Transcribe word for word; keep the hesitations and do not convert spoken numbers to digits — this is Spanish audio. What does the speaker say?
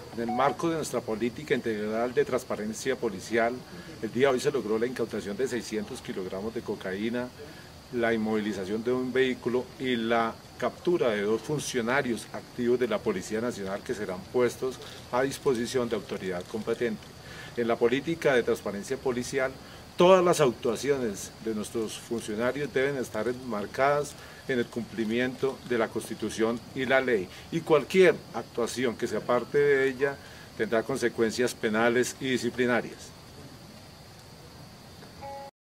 En el marco de nuestra política integral de transparencia policial, el día de hoy se logró la incautación de seiscientos kilogramos de cocaína, la inmovilización de un vehículo y la captura de dos funcionarios activos de la Policía Nacional que serán puestos a disposición de autoridad competente. En la política de transparencia policial, todas las actuaciones de nuestros funcionarios deben estar enmarcadas en el cumplimiento de la Constitución y la ley, y cualquier actuación que se aparte de ella tendrá consecuencias penales y disciplinarias.